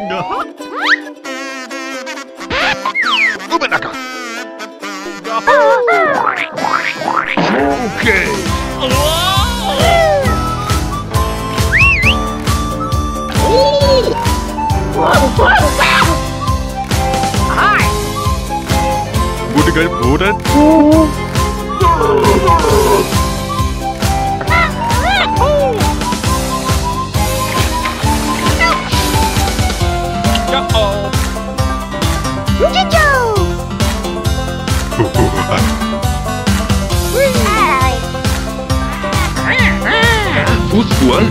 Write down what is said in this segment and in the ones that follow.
Ja. Rübernacker. Okay. Gute Gelbnoten. Ja, oh. Fußball?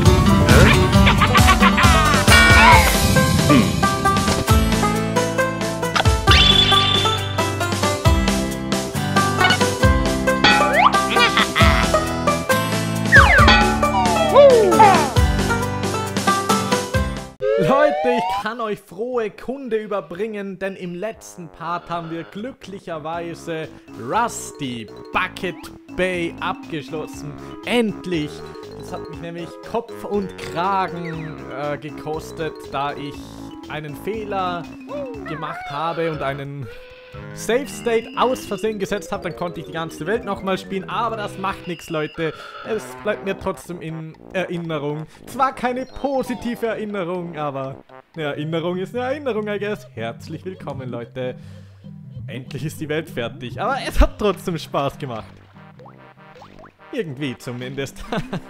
Leute, ich kann euch frohe Kunde überbringen, denn im letzten Part haben wir glücklicherweise Rusty Bucket Bay abgeschlossen. Endlich! Das hat mich nämlich Kopf und Kragen gekostet, da ich einen Fehler gemacht habe und einen Save State aus Versehen gesetzt habe. Dann konnte ich die ganze Welt nochmal spielen, aber das macht nichts, Leute. Es bleibt mir trotzdem in Erinnerung. Zwar keine positive Erinnerung, aber eine Erinnerung ist eine Erinnerung, I guess. Herzlich willkommen, Leute. Endlich ist die Welt fertig, aber es hat trotzdem Spaß gemacht. Irgendwie zumindest.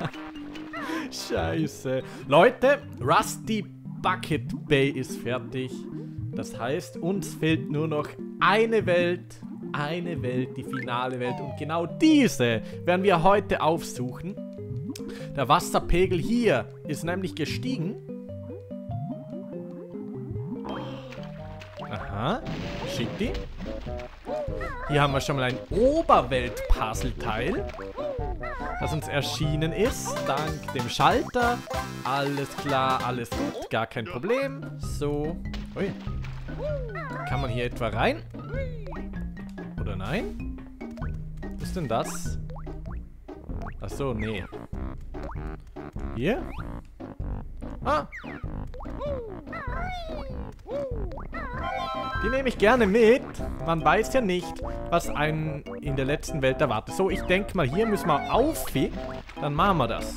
Scheiße. Leute, Rusty Bucket Bay ist fertig. Das heißt, uns fehlt nur noch eine Welt, die finale Welt. Und genau diese werden wir heute aufsuchen. Der Wasserpegel hier ist nämlich gestiegen. Aha, schicki. Hier haben wir schon mal ein Oberwelt-Puzzleteil, das uns erschienen ist, dank dem Schalter. Alles klar, alles gut, gar kein Problem. So, ui. Kann man hier etwa rein? Oder nein? Was ist denn das? Achso, nee. Hier? Ah! Die nehme ich gerne mit. Man weiß ja nicht, was einen in der letzten Welt erwartet. So, ich denke mal, hier müssen wir auf. Dann machen wir das.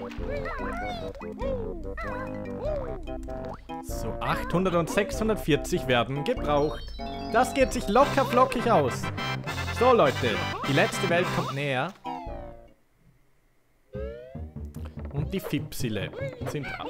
So, 800 und 640 werden gebraucht. Das geht sich locker flockig aus. So, Leute, die letzte Welt kommt näher. Und die Fipsile sind ab.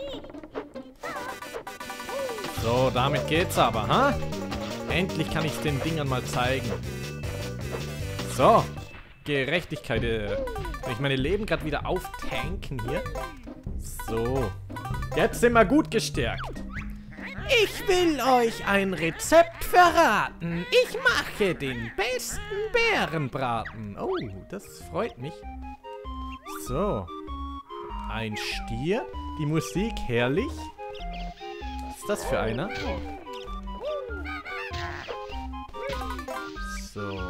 So, damit geht's aber, ha? Endlich kann ich den Dingern mal zeigen. So, Gerechtigkeit. Soll ich meine Leben gerade wieder auftanken hier? So, jetzt sind wir gut gestärkt. Ich will euch ein Rezept verraten. Ich mache den besten Bärenbraten. Oh, das freut mich. So, ein Stier. Die Musik herrlich. Was ist das für einer? So.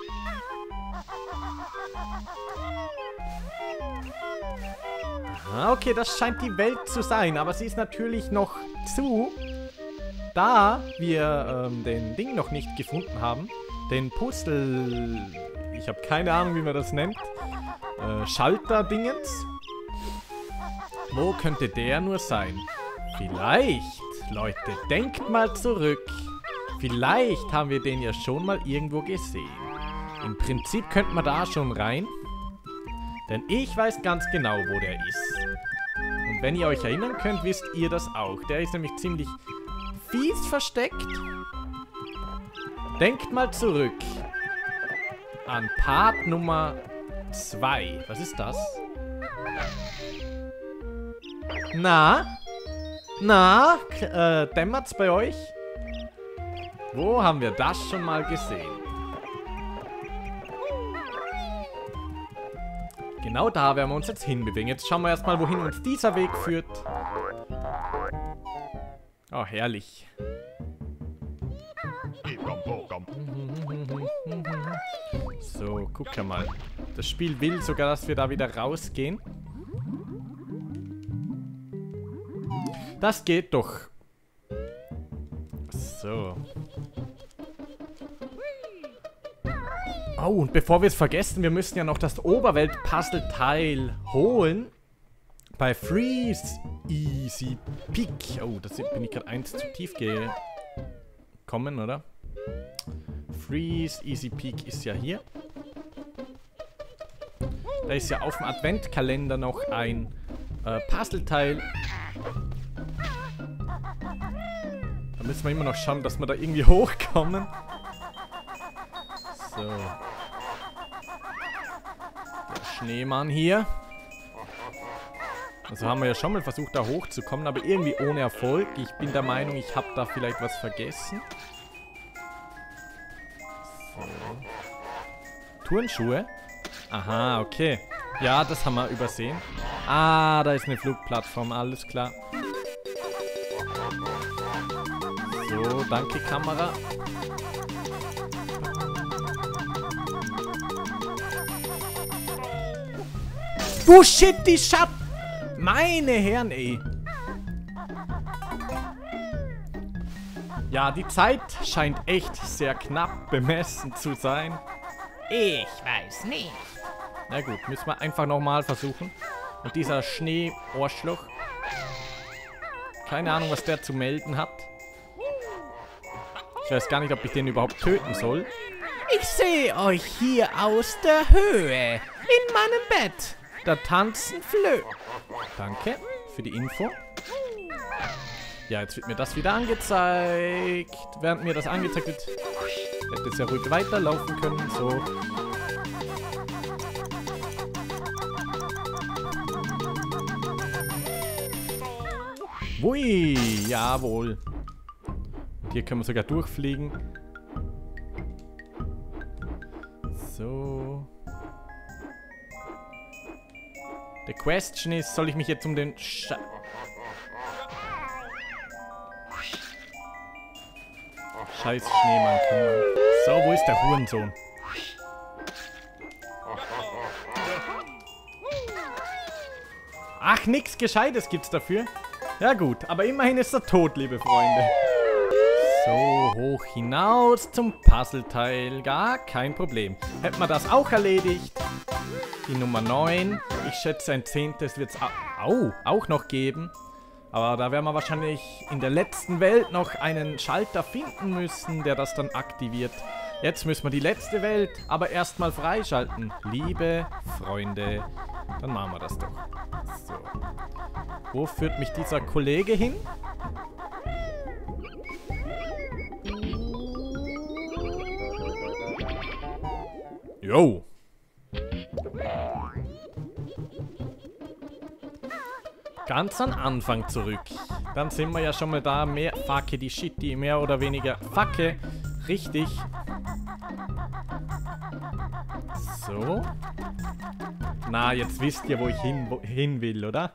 Aha, okay, das scheint die Welt zu sein, aber sie ist natürlich noch zu, da wir den Ding noch nicht gefunden haben. Den Puzzle, ich habe keine Ahnung, wie man das nennt. Schalter-Dingens. Wo könnte der nur sein? Vielleicht, Leute, denkt mal zurück. Vielleicht haben wir den ja schon mal irgendwo gesehen. Im Prinzip könnte man da schon rein. Denn ich weiß ganz genau, wo der ist. Und wenn ihr euch erinnern könnt, wisst ihr das auch. Der ist nämlich ziemlich fies versteckt. Denkt mal zurück an Part Nummer 2. Was ist das? Na? Na? Dämmert's bei euch? Wo haben wir das schon mal gesehen? Genau da werden wir uns jetzt hinbewegen. Jetzt schauen wir erstmal, wohin uns dieser Weg führt. Oh, herrlich. So, guck mal. Das Spiel will sogar, dass wir da wieder rausgehen. Das geht doch So. Oh, und bevor wir es vergessen, wir müssen ja noch das Oberwelt-Puzzle-Teil holen. Bei Freeze Easy Peak. Oh, da bin ich gerade eins zu tief gekommen, oder? Freeze Easy Peak ist ja hier. Da ist ja auf dem Adventkalender noch ein Puzzleteil. Da müssen wir immer noch schauen, dass wir da irgendwie hochkommen. So. Der Schneemann hier. Also haben wir ja schon mal versucht, da hochzukommen, aber irgendwie ohne Erfolg. Ich bin der Meinung, ich habe da vielleicht was vergessen. So. Turnschuhe? Aha, okay. Ja, das haben wir übersehen. Ah, da ist eine Flugplattform, alles klar. So, danke Kamera. Oh shit, die Schatten! Meine Herren, ey. Ja, die Zeit scheint echt sehr knapp bemessen zu sein. Ich weiß nicht. Na gut, müssen wir einfach nochmal versuchen. Und dieser Schnee-Ohrschloch. Keine Ahnung, was der zu melden hat. Ich weiß gar nicht, ob ich den überhaupt töten soll. Ich sehe euch hier aus der Höhe. In meinem Bett. Da tanzen Flöhe. Danke für die Info. Ja, jetzt wird mir das wieder angezeigt. Während mir das angezeigt wird, hätte es ja ruhig weiterlaufen können. So. Hui, jawohl. Und hier können wir sogar durchfliegen. So. The question is, soll ich mich jetzt um den Scheiß Schneemann kümmern? So, wo ist der Hurensohn? Ach, nix Gescheites gibt's dafür. Ja gut, aber immerhin ist er tot, liebe Freunde. So, hoch hinaus zum Puzzleteil. Gar kein Problem. Hätten wir das auch erledigt. Die Nummer 9. Ich schätze, ein 10. wird es auch noch geben. Aber da werden wir wahrscheinlich in der letzten Welt noch einen Schalter finden müssen, der das dann aktiviert. Jetzt müssen wir die letzte Welt aber erstmal freischalten. Liebe Freunde, dann machen wir das doch. So. Wo führt mich dieser Kollege hin? Jo. Ganz am Anfang zurück. Dann sind wir ja schon mal da. Mehr Facke, die Shitty, mehr oder weniger Facke. Richtig. So. Na, jetzt wisst ihr, wo ich hin will, oder?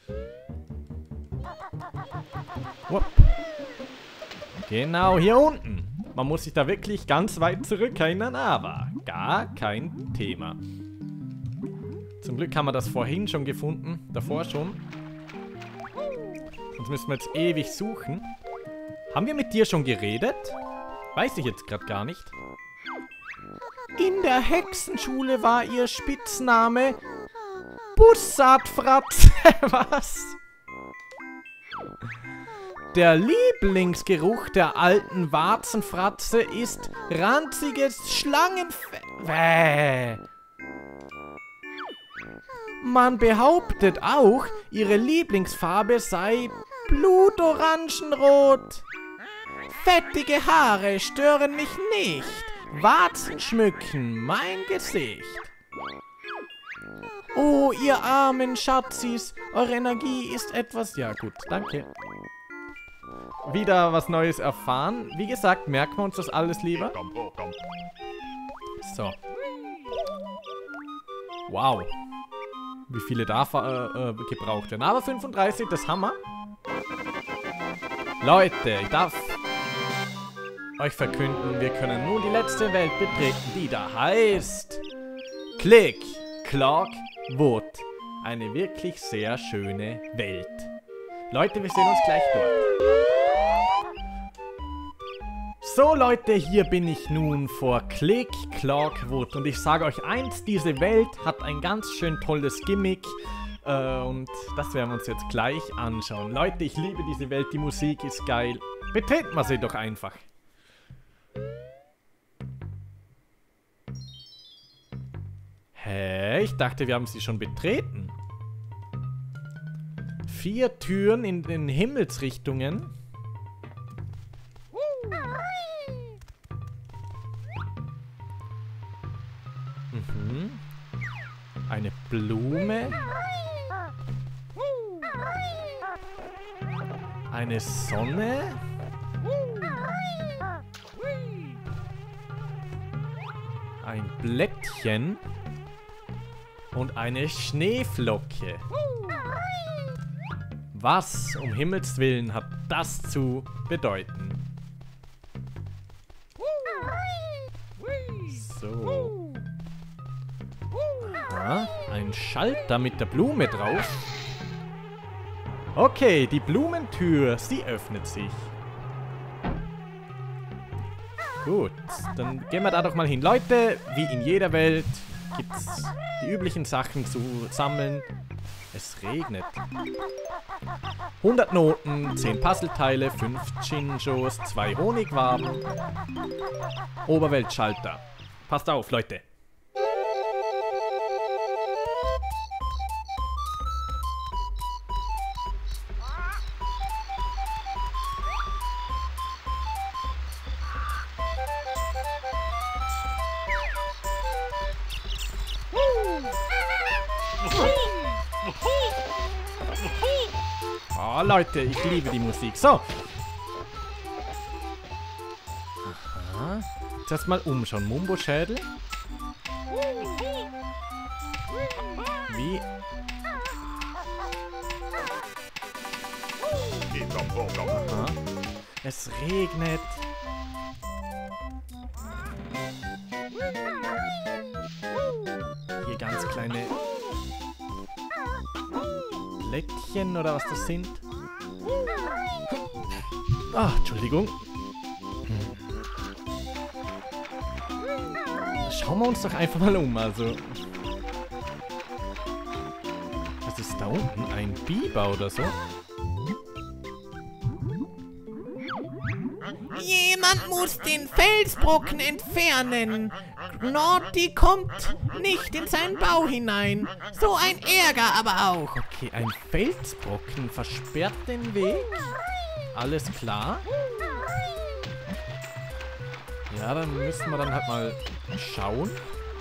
Wupp. Genau, hier unten. Man muss sich da wirklich ganz weit zurück erinnern, aber gar kein Thema. Zum Glück haben wir das vorhin schon gefunden. Davor schon. Sonst müssen wir jetzt ewig suchen. Haben wir mit dir schon geredet? Weiß ich jetzt gerade gar nicht. In der Hexenschule war ihr Spitzname Bussardfratze. Was? Der Lieblingsgeruch der alten Warzenfratze ist ranziges Schlangenfett. Man behauptet auch, ihre Lieblingsfarbe sei Blutorangenrot. Fettige Haare stören mich nicht. Warzen schmücken mein Gesicht. Oh, ihr armen Schatzis, eure Energie ist etwas... Ja gut, danke. Wieder was Neues erfahren. Wie gesagt, merken wir uns das alles lieber. So. Wow. Wie viele da gebraucht werden. Aber 35, das haben wir. Leute, ich darf euch verkünden, wir können nun die letzte Welt betreten, die da heißt Click, Clock, Wood. Eine wirklich sehr schöne Welt. Leute, wir sehen uns gleich dort. So Leute, hier bin ich nun vor Click Clockwood und ich sage euch eins, diese Welt hat ein ganz schön tolles Gimmick und das werden wir uns jetzt gleich anschauen. Leute, ich liebe diese Welt, die Musik ist geil. Betreten wir sie doch einfach. Hä? Ich dachte, wir haben sie schon betreten. 4 Türen in den Himmelsrichtungen. Eine Blume. Eine Sonne. Ein Blättchen. Und eine Schneeflocke. Was um Himmels Willen hat das zu bedeuten? So. Aha, ein Schalter mit der Blume drauf. Okay, die Blumentür, sie öffnet sich. Gut, dann gehen wir da doch mal hin. Leute, wie in jeder Welt gibt es die üblichen Sachen zu sammeln. Es regnet. 100 Noten, 10 Puzzleteile, 5 Chinchos, 2 Honigwaben. Oberweltschalter. Passt auf, Leute. Oh, Leute, ich liebe die Musik. So. Aha. Jetzt erstmal umschauen. Mumbo-Schädel. Wie? Aha. Es regnet. Hier ganz kleine Blättchen oder was das sind. Ah, Entschuldigung. Schauen wir uns doch einfach mal um, also. Was ist da unten? Ein Biber oder so? Jemand muss den Felsbrocken entfernen. Gnorddy kommt nicht in seinen Bau hinein. So ein Ärger aber auch. Okay, ein Felsbrocken versperrt den Weg. Alles klar. Ja, dann müssen wir dann halt mal schauen,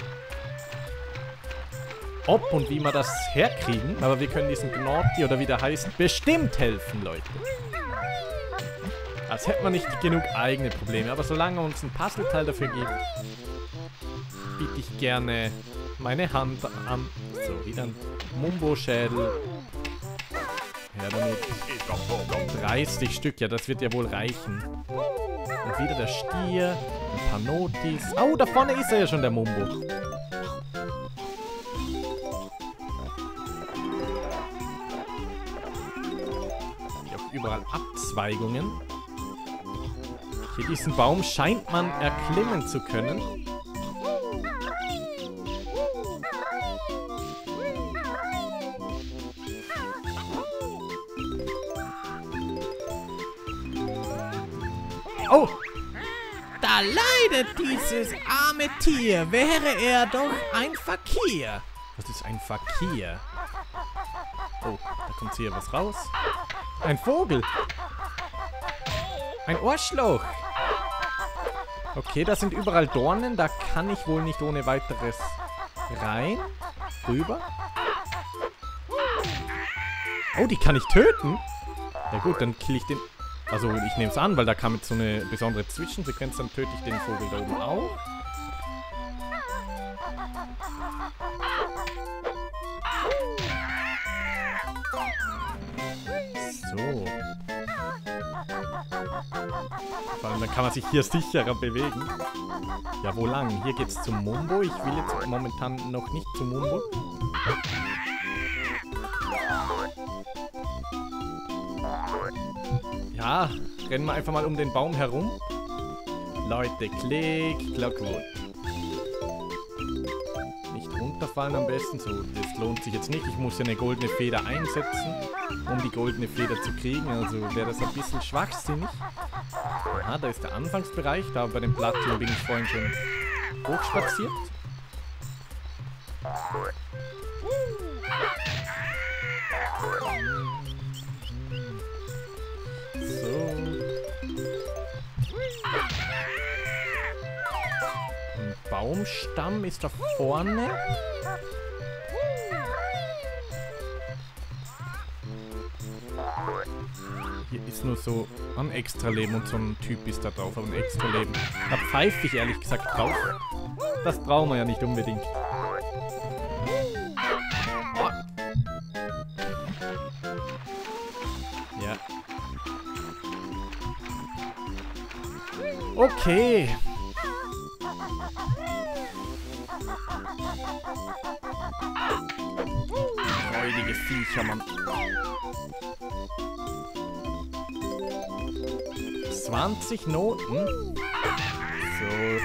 ob und wie wir das herkriegen. Aber wir können diesem Gnorddy oder wie der heißt, bestimmt helfen, Leute. Als hätten wir nicht genug eigene Probleme. Aber solange er uns ein Puzzleteil dafür gibt, biete ich gerne meine Hand an. So, wieder ein Mumbo-Schädel. Ja, damit 30 Stück. Ja, das wird ja wohl reichen. Und wieder der Stier. Ein paar Notis. Oh, da vorne ist er ja schon, der Mumbo. Hier auch überall Abzweigungen. Hier diesen Baum scheint man erklimmen zu können. Oh! Da leidet dieses arme Tier. Wäre er doch ein Fakir. Was ist ein Fakir? Oh, da kommt hier was raus. Ein Vogel. Ein Ohrschloch. Okay, da sind überall Dornen. Da kann ich wohl nicht ohne weiteres rein. Rüber. Oh, die kann ich töten? Ja gut, dann kill ich den... Also ich nehme es an, weil da kam jetzt so eine besondere Zwischensequenz. Dann töte ich den Vogel da oben auch. So. Vor allem, dann kann man sich hier sicherer bewegen. Ja, wo lang? Hier geht's zum Mumbo. Ich will jetzt momentan noch nicht zum Mumbo. Ja, rennen wir einfach mal um den Baum herum. Leute, klick, Clockwood. Nicht runterfallen am besten, so, das lohnt sich jetzt nicht. Ich muss ja eine goldene Feder einsetzen, um die goldene Feder zu kriegen, also wäre das ein bisschen schwachsinnig. Aha, da ist der Anfangsbereich, da bei dem Plattchen bin ich vorhin schon hochspaziert. So. Ein Baumstamm ist da vorne. Hier ist nur so ein Extra-Leben und so ein Typ ist da drauf, aber ein Extra-Leben. Da pfeife ich ehrlich gesagt drauf. Das brauchen wir ja nicht unbedingt. Oh. Ja. Okay. Freudige Viecher, Mann. 20 Noten. So.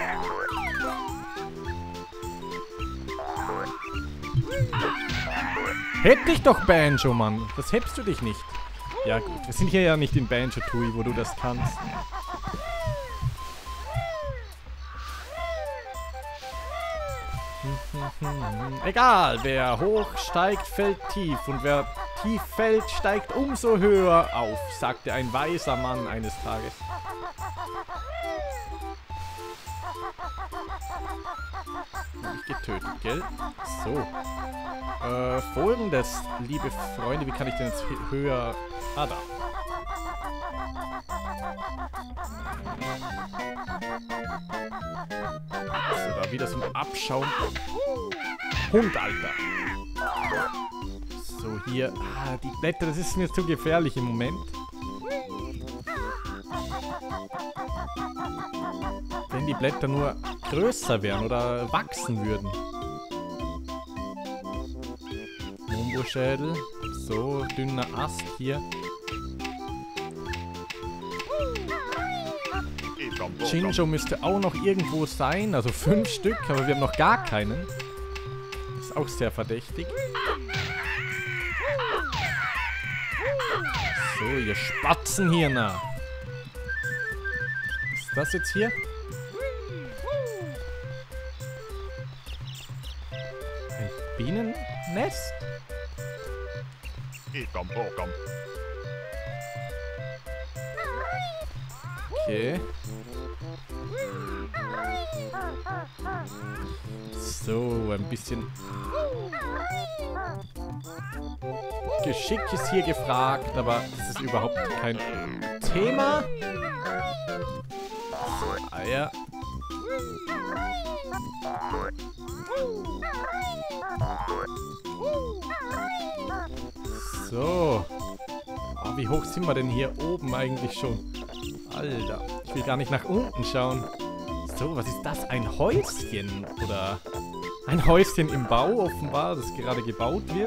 Hätt dich doch, Banjo, Mann. Das hebst du dich nicht. Ja gut, wir sind hier ja nicht in Banjo-Tooie, wo du das kannst. Egal, wer hoch steigt, fällt tief. Und wer tief fällt, steigt umso höher auf, sagte ein weiser Mann eines Tages. Hab ich getötet, gell? So. Folgendes, liebe Freunde, wie kann ich denn jetzt höher... Ah, da. So, da wieder so ein Abschaum. Hund, Alter. So, hier. Ah, die Blätter, das ist mir zu gefährlich im Moment. Wenn die Blätter nur größer wären oder wachsen würden. Mumbo-Schädel. So, dünner Ast hier. Chinjo müsste auch noch irgendwo sein. Also 5 Stück, aber wir haben noch gar keinen. Das ist auch sehr verdächtig. So, ihr Spatzenhirner. Was ist das jetzt hier? Ein Bienennest? Okay. So, ein bisschen Geschick ist hier gefragt, aber das ist überhaupt kein Thema. So, Eier. So. Oh, wie hoch sind wir denn hier oben eigentlich schon? Alter, ich will gar nicht nach unten schauen. So, was ist das? Ein Häuschen? Oder ein Häuschen im Bau offenbar, das gerade gebaut wird.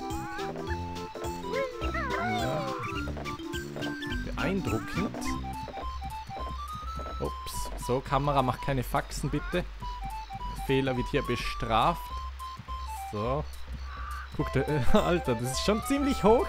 Ja. Beeindruckend. Ups. So, Kamera, mach keine Faxen, bitte. Fehler wird hier bestraft. So. Guck, Alter, das ist schon ziemlich hoch.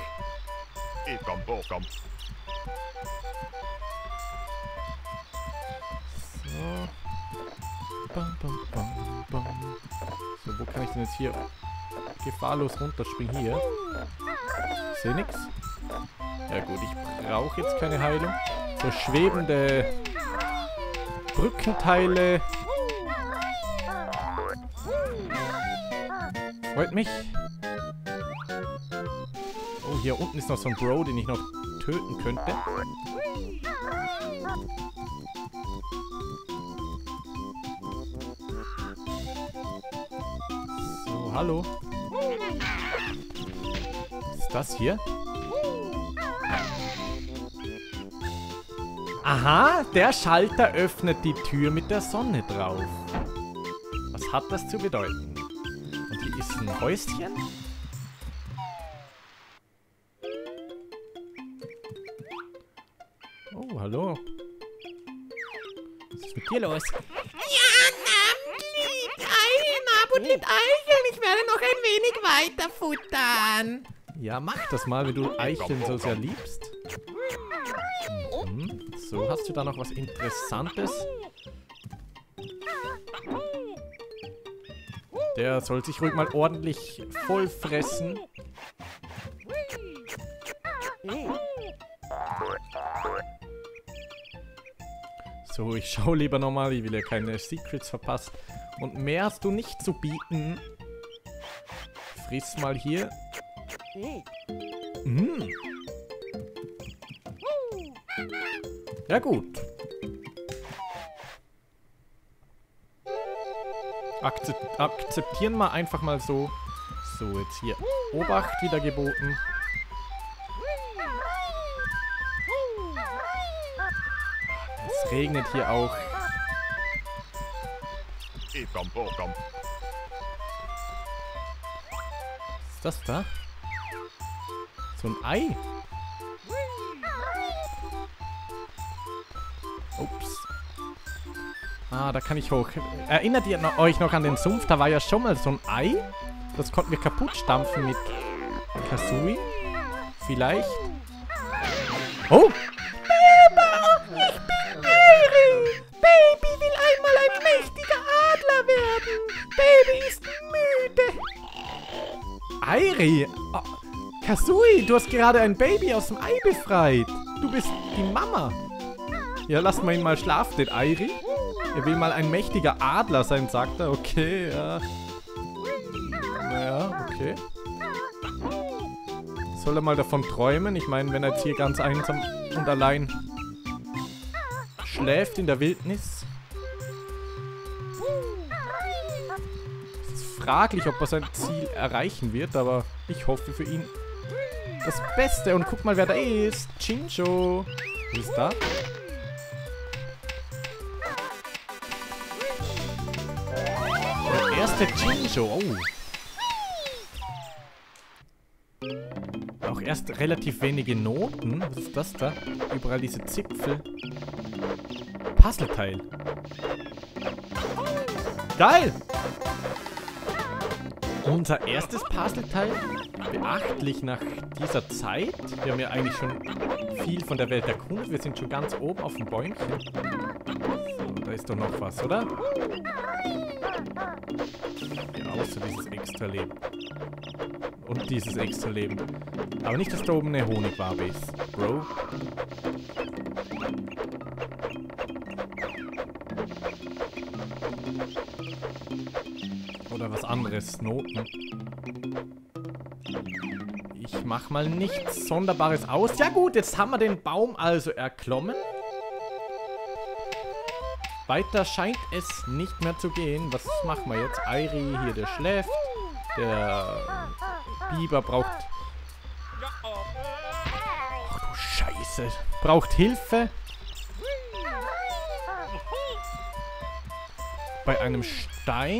So. Bam, bam, bam, bam. So, wo kann ich denn jetzt hier gefahrlos runterspringen? Hier. Ich sehe nichts. Ja gut, ich brauche jetzt keine Heilung. So schwebende Brückenteile. Freut mich. Oh, hier unten ist noch so ein Bro, den ich noch töten könnte. So, hallo. Was ist das hier? Aha, der Schalter öffnet die Tür mit der Sonne drauf. Was hat das zu bedeuten? Und hier ist ein Häuschen? Oh, hallo. Was ist mit dir los? Ja, Nabut liegt Eicheln. Ich werde noch ein wenig weiter futtern. Ja, mach das mal, wenn du Eicheln so sehr liebst. So, hast du da noch was Interessantes? Der soll sich ruhig mal ordentlich voll fressen. So, ich schaue lieber nochmal, ich will ja keine Secrets verpassen. Und mehr hast du nicht zu bieten. Friss mal hier. Ja gut. Akzeptieren wir einfach mal so. So, jetzt hier Obacht wieder geboten. Es regnet hier auch. Was ist das da? So ein Ei? Ups. Ah, da kann ich hoch. Erinnert ihr euch noch an den Sumpf? Da war ja schon mal so ein Ei. Das konnten wir kaputt stampfen mit Kasui. Vielleicht. Oh! Ich bin Mary. Baby will einmal ein mächtiger Adler werden. Baby ist müde. Airi! Oh, Kasui, du hast gerade ein Baby aus dem Ei befreit. Du bist die Mama. Ja, lasst mal ihn mal schlafen, den Airi. Er will mal ein mächtiger Adler sein, sagt er. Okay, ja. Naja, okay. Soll er mal davon träumen? Ich meine, wenn er jetzt hier ganz einsam und allein schläft in der Wildnis. Es ist fraglich, ob er sein Ziel erreichen wird, aber ich hoffe für ihn das Beste. Und guck mal, wer da ist. Chinjo. Wo ist da? Der erste Chinjo. Oh. Auch erst relativ wenige Noten. Was ist das da? Überall diese Zipfel. Puzzleteil. Geil! Unser erstes Puzzleteil. Beachtlich nach dieser Zeit. Wir haben ja eigentlich schon viel von der Welt erkundet. Wir sind schon ganz oben auf dem Bäumchen. So, da ist doch noch was, oder? Ja, außer dieses Extra-Leben. Und dieses Extra-Leben. Aber nicht, dass da oben eine Honigwabe ist, Bro. Oder was anderes, Noten. Ich mach mal nichts Sonderbares aus. Ja gut, jetzt haben wir den Baum also erklommen. Weiter scheint es nicht mehr zu gehen. Was machen wir jetzt? Airi hier, der schläft. Der Biber braucht... Ach du Scheiße. Braucht Hilfe. Bei einem Stein.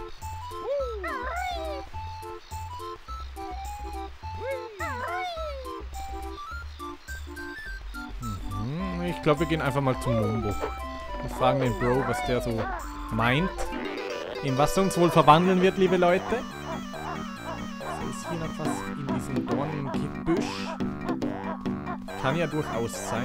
Ich glaube, wir gehen einfach mal zum Mumbo. Wir fragen den Bro, was der so meint. In was er uns wohl verwandeln wird, liebe Leute. So, ist hier noch was in diesem Dornengebüsch? Kann ja durchaus sein.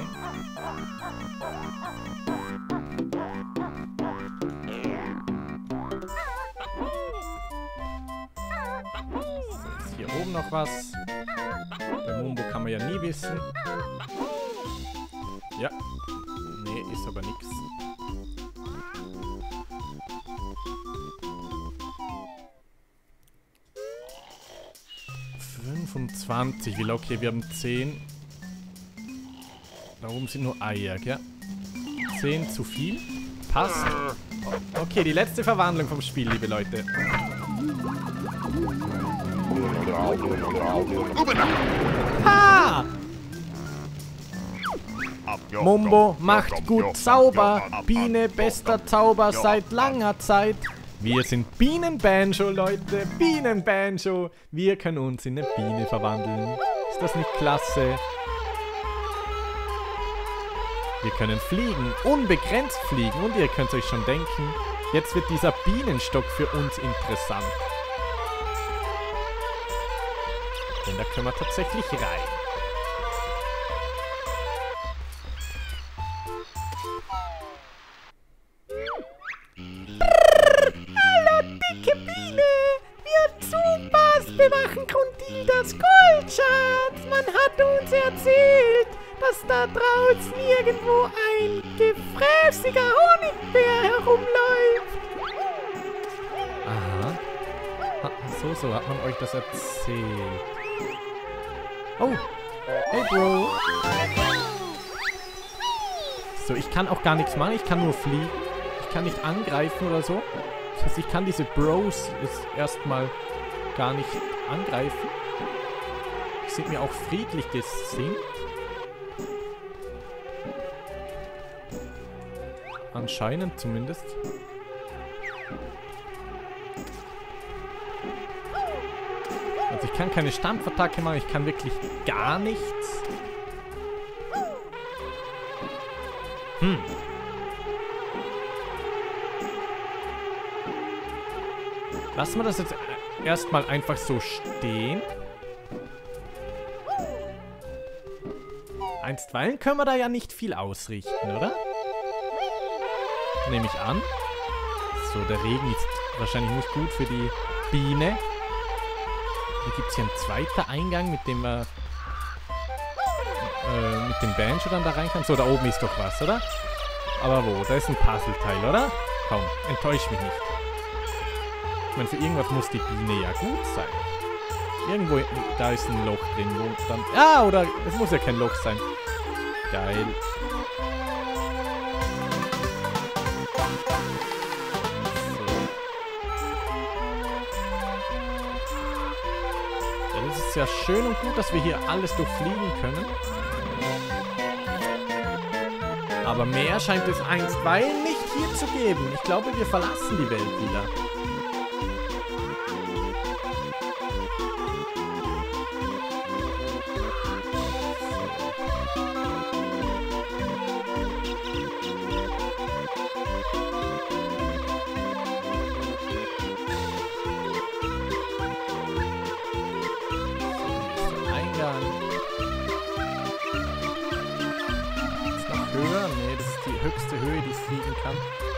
So, ist hier oben noch was. Der Mumbo kann man ja nie wissen. Ja. Nee, ist aber nix. Okay, wir haben 10. Da oben sind nur Eier, gell? 10 zu viel. Passt. Okay, die letzte Verwandlung vom Spiel, liebe Leute. Ha! Mumbo macht gut Zauber. Biene, bester Zauber seit langer Zeit. Wir sind Bienenbanjo, Leute. Bienenbanjo. Wir können uns in eine Biene verwandeln. Ist das nicht klasse? Wir können fliegen, unbegrenzt fliegen. Und ihr könnt euch schon denken, jetzt wird dieser Bienenstock für uns interessant. Denn da können wir tatsächlich rein. Bewachen Grundidas Goldschatz. Man hat uns erzählt, dass da draußen irgendwo ein gefräßiger Honigbär herumläuft. Aha. So hat man euch das erzählt. Oh. Hey, Bro. So, ich kann auch gar nichts machen. Ich kann nur fliegen. Ich kann nicht angreifen oder so. Das heißt, ich kann diese Bros jetzt erstmal gar nicht angreifen. Die sind mir auch friedlich gesinnt. Anscheinend zumindest. Also ich kann keine Stampfattacke machen, ich kann wirklich gar nichts. Lassen wir das jetzt erstmal einfach so stehen. Einstweilen können wir da ja nicht viel ausrichten, oder? Nehme ich an. So, der Regen ist wahrscheinlich nicht gut für die Biene. Hier gibt es hier einen zweiten Eingang, mit dem wir mit dem Banjo dann da rein kann. So, da oben ist doch was, oder? Aber wo? Da ist ein Puzzleteil, oder? Komm, enttäusch mich nicht. Ich meine, für irgendwas muss die Biene ja gut sein. Irgendwo, da ist ein Loch drin, wo dann... Ah, oder es muss ja kein Loch sein. Geil. So. Ja, das ist ja schön und gut, dass wir hier alles durchfliegen können. Aber mehr scheint es einstweilen nicht hier zu geben. Ich glaube, wir verlassen die Welt wieder. Höher? Nee, das ist die höchste Höhe, die es fliegen kann.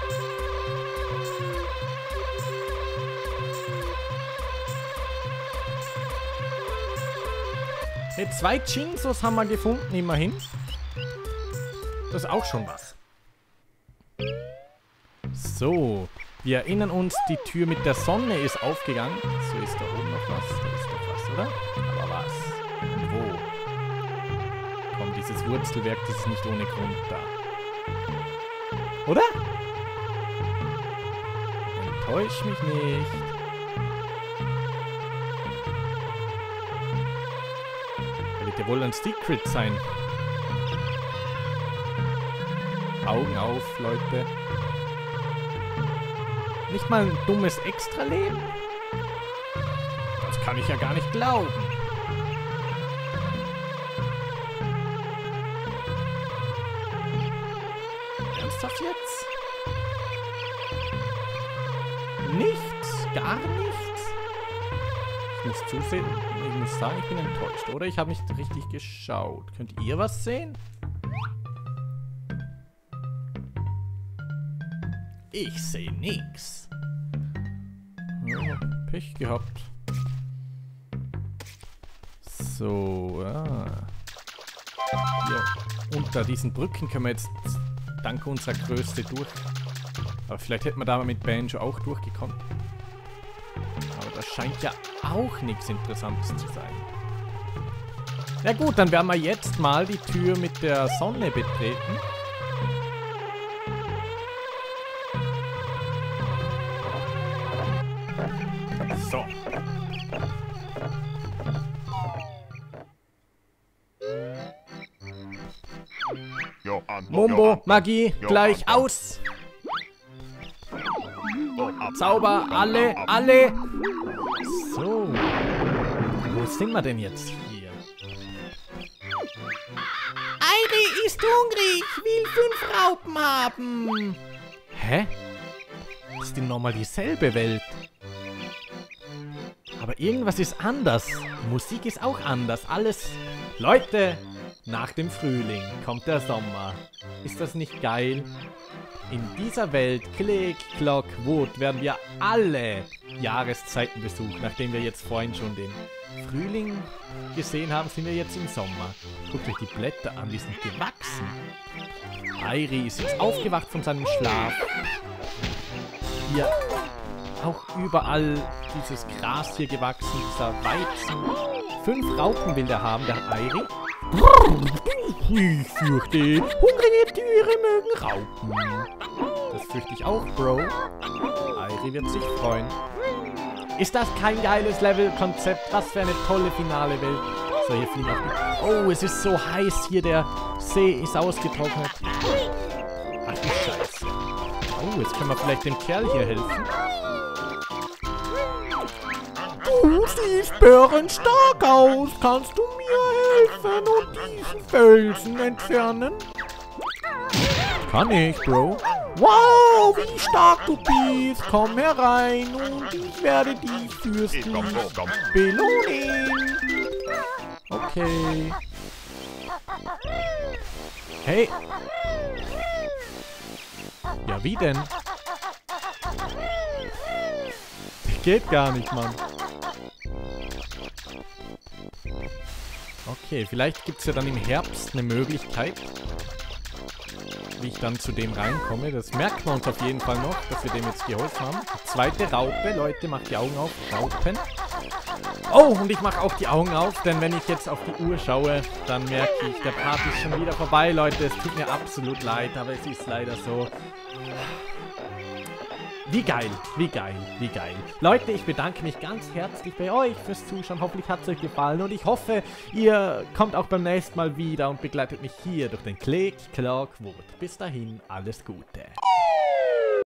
Hey, 2 Jinsos haben wir gefunden, immerhin. Das ist auch schon was. So, wir erinnern uns, die Tür mit der Sonne ist aufgegangen. So, ist da oben noch was. Da ist doch was, oder? Aber was? Und wo? Komm, dieses Wurzelwerk, das ist nicht ohne Grund da. Oder? Enttäusch mich nicht. Da wird ja wohl ein Secret sein. Augen auf, Leute. Nicht mal ein dummes Extraleben? Das kann ich ja gar nicht glauben. Ernsthaft jetzt? Nichts? Gar nichts? Ich muss zusehen. Ich muss sagen, ich bin enttäuscht. Oder ich habe nicht richtig geschaut. Könnt ihr was sehen? Ich sehe nichts. Ja, Pech gehabt. So, Hier unter diesen Brücken können wir jetzt dank unserer Größe durch. Aber vielleicht hätten wir da mit Banjo auch durchgekommen. Aber das scheint ja auch nichts Interessantes zu sein. Na gut, dann werden wir jetzt mal die Tür mit der Sonne betreten. So. Mumbo, Magie, gleich aus. Zauber, alle. So. Wo sind wir denn jetzt hier? Airi ist hungrig, will 5 Raupen haben. Hä? Das ist nochmal dieselbe Welt. Aber irgendwas ist anders. Die Musik ist auch anders. Alles... Leute, nach dem Frühling kommt der Sommer. Ist das nicht geil? In dieser Welt, Click, Clock, Wood, werden wir alle Jahreszeiten besuchen. Nachdem wir jetzt vorhin schon den Frühling gesehen haben, sind wir jetzt im Sommer. Guckt euch die Blätter an, die sind gewachsen. Airi ist jetzt aufgewacht von seinem Schlaf. Hier auch überall dieses Gras hier gewachsen, dieser Weizen. 5 Raupen will der haben, der Airi. Ich fürchte, hungrige Tiere mögen Raupen. Das fürchte ich auch, Bro. Airi wird sich freuen. Ist das kein geiles Level-Konzept? Was für eine tolle finale Welt. So, hier fliegen auch die... Oh, es ist so heiß hier. Der See ist ausgetrocknet. Ach du Scheiße. Oh, jetzt können wir vielleicht dem Kerl hier helfen. Du siehst bärenstark aus. Kannst du mir helfen und diesen Felsen entfernen? Kann ich, Bro. Wow, wie stark du bist. Komm herein und ich werde dich fürstlich belohnen. Okay. Hey. Ja, wie denn? Geht gar nicht, Mann. Okay, vielleicht gibt es ja dann im Herbst eine Möglichkeit, wie ich dann zu dem reinkomme. Das merkt man uns auf jeden Fall noch, dass wir dem jetzt geholfen haben. Die zweite Raupe, Leute, macht die Augen auf. Raupen. Oh, und ich mache auch die Augen auf, denn wenn ich jetzt auf die Uhr schaue, dann merke ich, der Part ist schon wieder vorbei, Leute. Es tut mir absolut leid, aber es ist leider so. Wie geil, wie geil, wie geil. Leute, ich bedanke mich ganz herzlich bei euch fürs Zuschauen. Hoffentlich hat es euch gefallen und ich hoffe, ihr kommt auch beim nächsten Mal wieder und begleitet mich hier durch den Click, Clock, Wood. Bis dahin, alles Gute.